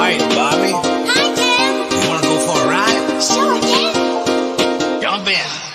Hi, Bobby. Hi, Tim. You wanna go for a ride? Sure, Tim. Jump in.